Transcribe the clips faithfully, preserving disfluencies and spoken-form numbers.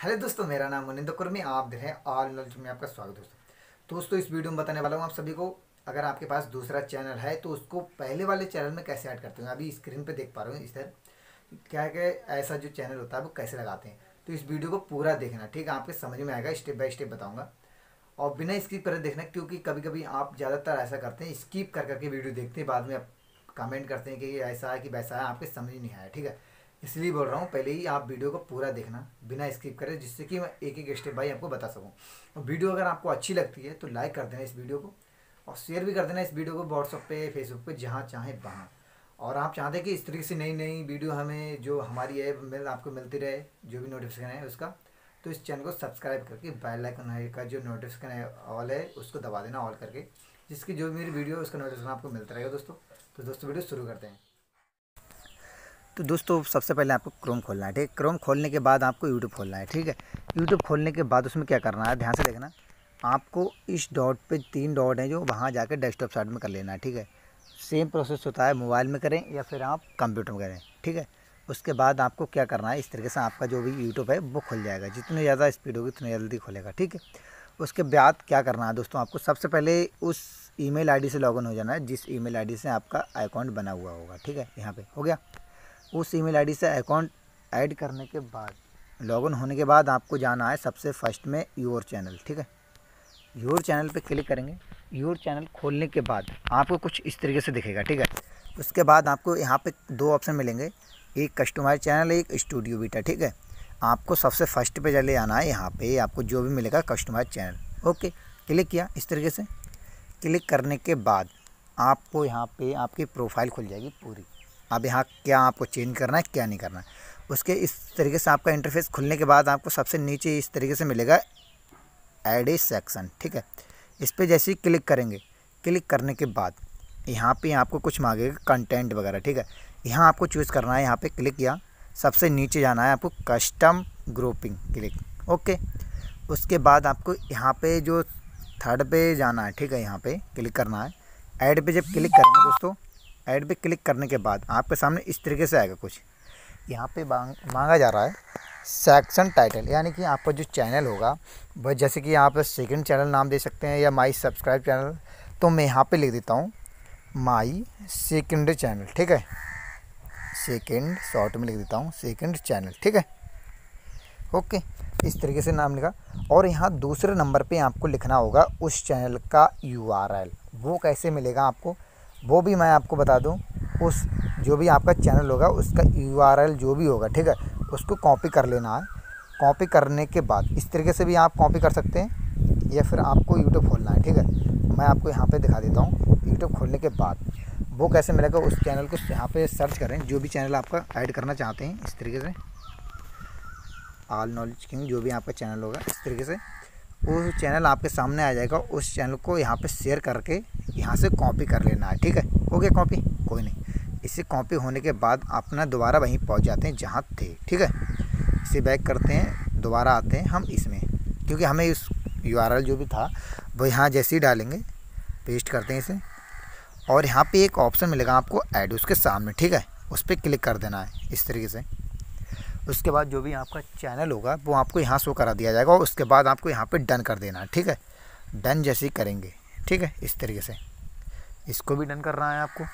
Hello दोस्तों, मेरा नाम मुनिंदर कुर्मी, आप देख रहे हैं ऑल नॉलेज में आपका स्वागत दोस्तों। दोस्तों इस वीडियो में बताने वाला हूँ आप सभी को, अगर आपके पास दूसरा चैनल है तो उसको पहले वाले चैनल में कैसे ऐड करते हैं। अभी स्क्रीन पे देख पा रहे हो इस तरह क्या क्या ऐसा जो चैनल होता है वो कैसे लगाते हैं। तो इस वीडियो को पूरा देखना, ठीक है, आपके समझ में आएगा, स्टेप बाय स्टेप बताऊँगा और बिना स्किप करे देखना, क्योंकि कभी कभी आप ज़्यादातर ऐसा करते हैं, स्किप कर करके वीडियो देखते हैं, बाद में आप कमेंट करते हैं कि ये ऐसा है कि वैसा है, आपके समझ नहीं आया, ठीक है। इसलिए बोल रहा हूँ पहले ही आप वीडियो को पूरा देखना बिना स्किप करें, जिससे कि मैं एक एक स्टेप बाय आपको बता सकूँ। और वीडियो अगर आपको अच्छी लगती है तो लाइक कर देना इस वीडियो को और शेयर भी कर देना इस वीडियो को व्हाट्सअप पे, फेसबुक पे, जहाँ चाहें वहाँ। और आप चाहते हैं कि इस तरीके से नई नई वीडियो हमें जो हमारी है मिल आपको मिलती रहे, जो भी नोटिफिकेशन है उसका, तो इस चैनल को सब्सक्राइब करके बेल आइकन है का जो नोटिफिकेशन है ऑल है उसको दबा देना, ऑल करके, जिसकी जो भी मेरी वीडियो है उसका नोटिफिकेशन आपको मिलता रहेगा दोस्तों। तो दोस्तों वीडियो शुरू करते हैं। तो दोस्तों सबसे पहले आपको क्रोम खोलना है, ठीक है। क्रोम खोलने के बाद आपको यूट्यूब खोलना है, ठीक है। यूट्यूब खोलने के बाद उसमें क्या करना है, ध्यान से देखना, आपको इस डॉट पे तीन डॉट हैं जो वहाँ जाकर डेस्कटॉप साइड में कर लेना है, ठीक है। सेम प्रोसेस होता है, मोबाइल में करें या फिर आप कंप्यूटर में करें, ठीक है। उसके बाद आपको क्या करना है, इस तरीके से आपका जो भी यूट्यूब है वो खुल जाएगा। जितनी ज़्यादा स्पीड होगी उतनी जल्दी खुलेगा, ठीक है। उसके बाद क्या करना है दोस्तों, आपको सबसे पहले उस ईमेल आईडी से लॉगिन हो जाना है जिस ईमेल आईडी से आपका अकाउंट बना हुआ होगा, ठीक है। यहाँ पे हो गया। उस ईमेल आईडी से अकाउंट ऐड करने के बाद, लॉगिन होने के बाद आपको जाना है सबसे फर्स्ट में योर चैनल, ठीक है। योर चैनल पे क्लिक करेंगे। योर चैनल खोलने के बाद आपको कुछ इस तरीके से दिखेगा, ठीक है। उसके बाद आपको यहाँ पे दो ऑप्शन मिलेंगे, एक कस्टमाइज चैनल, एक स्टूडियो बीटा, ठीक है। आपको सबसे फर्स्ट पे चले आना है, यहाँ पे आपको जो भी मिलेगा कस्टमाइज चैनल, ओके। क्लिक किया इस तरीके से। क्लिक करने के बाद आपको यहाँ पे आपकी प्रोफाइल खुल जाएगी पूरी। अब यहाँ क्या आपको चेंज करना है, क्या नहीं करना है, उसके इस तरीके से आपका इंटरफेस खुलने के बाद आपको सबसे नीचे इस तरीके से मिलेगा ऐड ए सेक्शन, ठीक है। इस पर जैसे ही क्लिक करेंगे, क्लिक करने के बाद यहाँ पे आपको कुछ मांगेगा कंटेंट वगैरह, ठीक है। यहाँ आपको चूज़ करना है, यहाँ पे क्लिक किया, सबसे नीचे जाना है आपको कस्टम ग्रुपिंग, क्लिक, ओके। उसके बाद आपको यहाँ पे जो थर्ड पे जाना है, ठीक है, यहाँ पे क्लिक करना है। ऐड पे जब क्लिक करेंगे दोस्तों, ऐड पे क्लिक करने के बाद आपके सामने इस तरीके से आएगा कुछ। यहाँ पे मांगा जा रहा है सेक्शन टाइटल, यानी कि आपका जो चैनल होगा वह, जैसे कि आप सेकंड चैनल नाम दे सकते हैं या माई सब्सक्राइब चैनल, तो मैं यहाँ पे लिख देता हूँ माई सेकंड चैनल, ठीक है। सेकंड शॉर्ट में लिख देता हूँ सेकंड चैनल, ठीक है, ओके। इस तरीके से नाम लिखा। और यहाँ दूसरे नंबर पे आपको लिखना होगा उस चैनल का यू आर एल। वो कैसे मिलेगा आपको, वो भी मैं आपको बता दूँ। उस जो भी आपका चैनल होगा उसका यू आर एल जो भी होगा, ठीक है, उसको कॉपी कर लेना है। कॉपी करने के बाद इस तरीके से भी आप कॉपी कर सकते हैं या फिर आपको यूट्यूब खोलना है, ठीक है। मैं आपको यहाँ पे दिखा देता हूँ। यूट्यूब खोलने के बाद वो कैसे मिलेगा, उस चैनल को यहाँ पे सर्च करें, जो भी चैनल आपका ऐड करना चाहते हैं, इस तरीके से ऑल नॉलेज किंग जो भी आपका चैनल होगा, इस तरीके से वो चैनल आपके सामने आ जाएगा। उस चैनल को यहाँ पे शेयर करके यहाँ से कॉपी कर लेना है, ठीक है। हो गया कॉपी, कोई नहीं। इसे कॉपी होने के बाद अपना दोबारा वहीं पहुँच जाते हैं जहाँ थे, ठीक है। इसे बैक करते हैं, दोबारा आते हैं हम इसमें, क्योंकि हमें इस यू आर एल जो भी था वो यहाँ जैसे ही डालेंगे, पेस्ट करते हैं इसे, और यहाँ पे एक ऑप्शन मिलेगा आपको ऐड उसके सामने, ठीक है। उस पर क्लिक कर देना है इस तरीके से। उसके बाद जो भी आपका चैनल होगा वो आपको यहाँ शो करा दिया जाएगा और उसके बाद आपको यहाँ पे डन कर देना है, ठीक है। डन जैसे ही करेंगे, ठीक है, इस तरीके से इसको भी डन करना है आपको,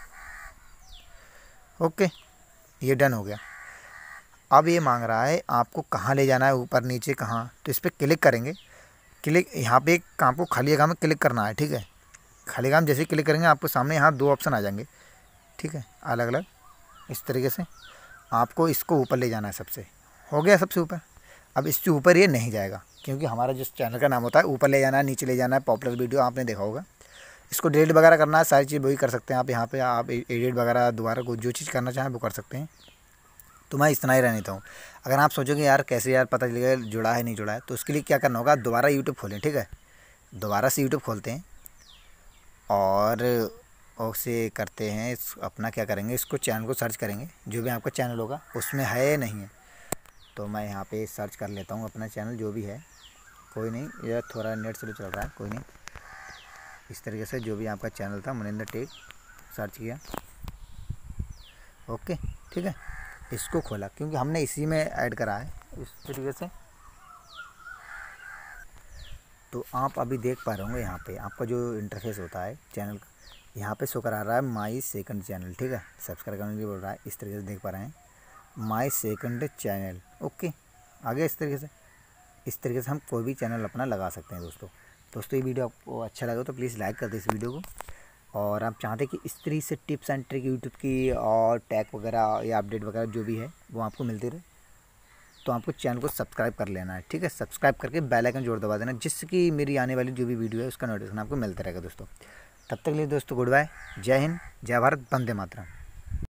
ओके। ये डन हो गया। अब ये मांग रहा है आपको कहाँ ले जाना है, ऊपर नीचे कहाँ, तो इस पर क्लिक करेंगे। क्लिक यहाँ पे एक आपको खाली जगह में क्लिक करना है, ठीक है। खाली जगह में जैसे ही क्लिक करेंगे आपको सामने यहाँ दो ऑप्शन आ जाएंगे, ठीक है, अलग अलग। इस तरीके से आपको इसको ऊपर ले जाना है, सबसे हो गया सबसे ऊपर। अब इससे ऊपर ये नहीं जाएगा, क्योंकि हमारा जिस चैनल का नाम होता है ऊपर ले जाना है, नीचे ले जाना है। पॉपुलर वीडियो आपने देखा होगा। इसको डिलीट वगैरह करना है, सारी चीज़ वही कर सकते हैं आप। यहाँ पे आप एडिट वगैरह दोबारा को जो चीज़ करना चाहें वो कर सकते हैं। तो मैं इतना ही रहने देता हूँ। अगर आप सोचोगे यार कैसे यार पता चलेगा जुड़ा है नहीं जुड़ा है, तो उसके लिए क्या करना होगा, दोबारा यूट्यूब खोलें, ठीक है। दोबारा से यूट्यूब खोलते हैं और उसे करते हैं इस अपना क्या करेंगे, इसको चैनल को सर्च करेंगे, जो भी आपका चैनल होगा उसमें है नहीं है, तो मैं यहाँ पे सर्च कर लेता हूँ अपना चैनल जो भी है। कोई नहीं, यह थोड़ा नेट स्लो चल रहा है, कोई नहीं। इस तरीके से जो भी आपका चैनल था मुनिंदर टेक, सर्च किया, ओके, ठीक है। इसको खोला क्योंकि हमने इसी में ऐड करा है, इस तरीके से तो आप अभी देख पा रहे होंगे यहाँ पे आपका जो इंटरफेस होता है चैनल का, यहाँ पे शो करा रहा है माई सेकंड चैनल। ठीक है, सब्सक्राइब करने के लिए बोल रहा है, इस तरीके से देख पा रहे हैं माई सेकंड चैनल। ओके, आगे इस तरीके से इस तरीके से हम कोई भी चैनल अपना लगा सकते हैं दोस्तों। दोस्तों ये वीडियो आपको अच्छा लगा तो प्लीज़ लाइक कर दें इस वीडियो को, और आप चाहते हैं कि इस तरीके से टिप्स एंड ट्रिक यूट्यूब की और टैग वगैरह या अपडेट वगैरह जो भी है वो आपको मिलती रहे, तो आपको चैनल को सब्सक्राइब कर लेना है। ठीक है, सब्सक्राइब करके बेल आइकन जोड़ दबा देना, जिसकी मेरी आने वाली जो भी वीडियो है उसका नोटिफिकेशन आपको मिलता रहेगा दोस्तों। तब तक के लिए दोस्तों गुड बाय, जय हिंद, जय भारत, वंदे मातरम।